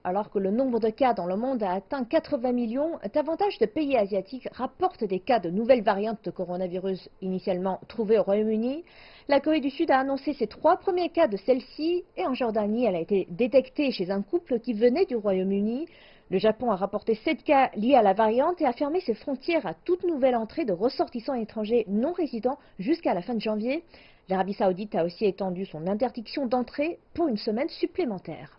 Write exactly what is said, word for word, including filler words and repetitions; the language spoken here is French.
Alors que le nombre de cas dans le monde a atteint quatre-vingts millions, davantage de pays asiatiques rapportent des cas de nouvelles variantes de coronavirus initialement trouvées au Royaume-Uni. La Corée du Sud a annoncé ses trois premiers cas de celle-ci et en Jordanie, elle a été détectée chez un couple qui venait du Royaume-Uni. Le Japon a rapporté sept cas liés à la variante et a fermé ses frontières à toute nouvelle entrée de ressortissants étrangers non résidents jusqu'à la fin de janvier. L'Arabie Saoudite a aussi étendu son interdiction d'entrée pour une semaine supplémentaire.